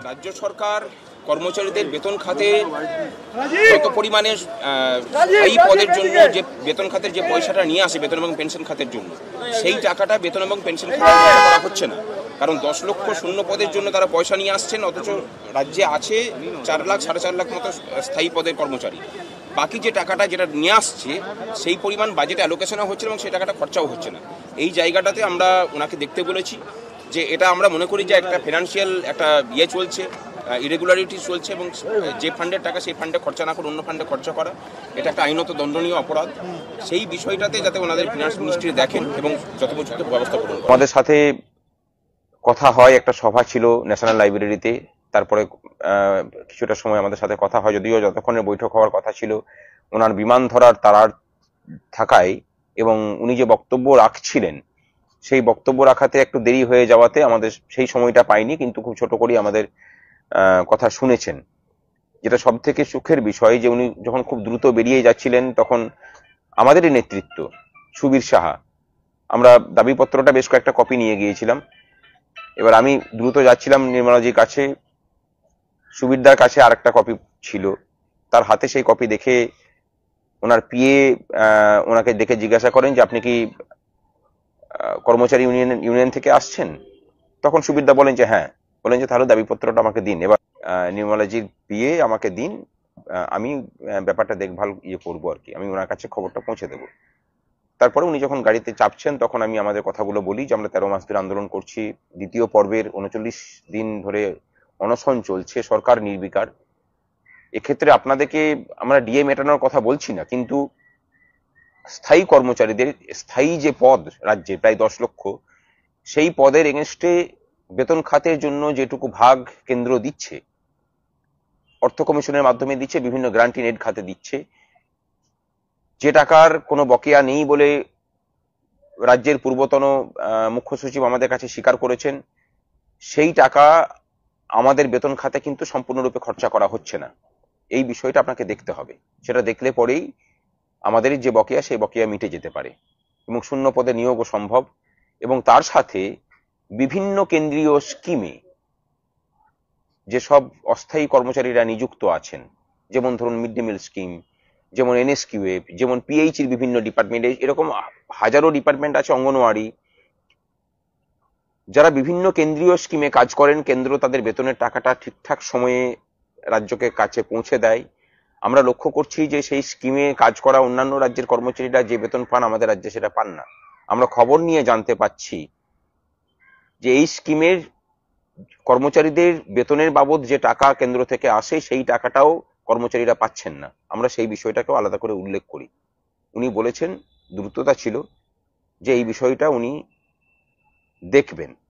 রাজ্য সরকার কর্মচারীদের বেতন খাতে যত পরিমাণে এই পদের জন্য যে বেতন খাতের যে পয়সাটা নিয়ে আসে বেতন এবং পেনশন খাতের জন্য, সেই টাকাটা বেতন এবং পেনশন খাতে করা হচ্ছে না। কারণ 10 লক্ষ শূন্য পদের জন্য তারা পয়সা নিয়ে আসছেন, অথচ রাজ্যে আছে 4 লাখ 4.5 লাখ মতো স্থায়ী পদের কর্মচারী। বাকি যে টাকাটা যেটা নিয়ে আসছে সেই পরিমাণ বাজেটে অ্যালোকেশনও হচ্ছে এবং সেই টাকাটা খরচাও হচ্ছে না। এই জায়গাটাতে আমরা ওনাকে দেখতে বলেছি যে এটা আমরা মনে করি যে একটা ফিনান্সিয়াল একটা চলছে, ইরেগুলারিটি চলছে এবং যে ফান্ডের টাকা সেই ফান্ডে খরচা না করে অন্য ফান্ডে খরচা করা এটা একটা আইনত দণ্ডনীয় অপরাধ। সেই বিষয়টাতে যাতে ওনাদের ফিনান্স মিনিস্ট্রি দেখেন এবং যথোপযুক্ত ব্যবস্থা গ্রহণ করেন। আমাদের সাথে কথা হয়, একটা সভা ছিল ন্যাশনাল লাইব্রেরিতে, তারপরে কিছুটা সময় আমাদের সাথে কথা হয়, যদিও যতক্ষণের বৈঠক হওয়ার কথা ছিল ওনার বিমান ধরার তাড়ার থাকায় এবং উনি যে বক্তব্য রাখছিলেন সেই বক্তব্য রাখাতে একটু দেরি হয়ে যাওয়াতে আমাদের সেই সময়টা পাইনি, কিন্তু খুব ছোট করে আমাদের কথা শুনেছেন। যেটা সব থেকে সুখের বিষয় যে উনি যখন খুব দ্রুত বেরিয়ে যাচ্ছিলেন তখন আমাদেরই নেতৃত্ব সুবীর সাহা, আমরা দাবিপত্রটা বেশ কয়েকটা কপি নিয়ে গিয়েছিলাম। এবার আমি দ্রুত যাচ্ছিলাম নির্মলাজির কাছে, সুবীরদার কাছে আর একটা কপি ছিল, তার হাতে সেই কপি দেখে ওনার পিএ ওনাকে দেখে জিজ্ঞাসা করেন যে আপনি কি কর্মচারী ইউনিয়ন থেকে আসছেন? তখন সুবীরদা বলেন যে হ্যাঁ। বলেন যে তাহলে দাবিপত্রটা আমাকে দিন, এবার নির্মলাজির পিএ আমাকে দিন, আমি ব্যাপারটা দেখভাল করবো আর কি, আমি ওনার কাছে খবরটা পৌঁছে দেবো। তারপরে উনি যখন গাড়িতে চাপছেন তখন আমি আমাদের কথাগুলো বলি যে আমরা 13 মাস ধরে আন্দোলন করছি, দ্বিতীয় পর্বের 39 দিন ধরে অনশন চলছে, সরকার নির্বিকার। এক্ষেত্রে আপনাদেরকে আমরা ডিএ মেটানোর কথা বলছি না, কিন্তু স্থায়ী কর্মচারীদের স্থায়ী যে পদ রাজ্যে প্রায় 10 লক্ষ, সেই পদের এগেনস্টে বেতন খাতের জন্য যেটুকু ভাগ কেন্দ্র দিচ্ছে, অর্থ কমিশনের মাধ্যমে দিচ্ছে, বিভিন্ন গ্রান্ট ইন এড খাতে দিচ্ছে, যে টাকার কোনো বকেয়া নেই বলে রাজ্যের পূর্বতন মুখ্য সচিব আমাদের কাছে স্বীকার করেছেন, সেই টাকা আমাদের বেতন খাতে কিন্তু সম্পূর্ণরূপে খরচা করা হচ্ছে না। এই বিষয়টা আপনাকে দেখতে হবে, সেটা দেখলে পরেই আমাদের যে বকেয়া সেই বকেয়া মিটে যেতে পারে এবং শূন্য পদে নিয়োগও সম্ভব। এবং তার সাথে বিভিন্ন কেন্দ্রীয় স্কিমে যেসব অস্থায়ী কর্মচারীরা নিযুক্ত আছেন, যেমন ধরুন মিড ডে মিল স্কিম, যেমন এনএসকিউএফ, যেমন পিএইচির বিভিন্ন ডিপার্টমেন্টে, এরকম হাজারো ডিপার্টমেন্ট আছে, অঙ্গনওয়াড়ি, যারা বিভিন্ন কেন্দ্রীয় স্কিমে কাজ করেন, কেন্দ্র তাদের বেতনের টাকাটা ঠিকঠাক সময়ে রাজ্যকে কাছে পৌঁছে দেয়। আমরা লক্ষ্য করছি যে সেই স্কিমে কাজ করা অন্যান্য রাজ্যের কর্মচারীরা যে বেতন পান আমাদের রাজ্যে সেটা পান না। আমরা খবর নিয়ে জানতে পাচ্ছি যে এই স্কিমের কর্মচারীদের বেতনের বাবদ যে টাকা কেন্দ্র থেকে আসে সেই টাকাটাও কর্মচারীরা পাচ্ছেন না। আমরা সেই বিষয়টাকেও আলাদা করে উল্লেখ করি। উনি বলেছেন, দ্রুততা ছিল, যে এই বিষয়টা উনি দেখবেন।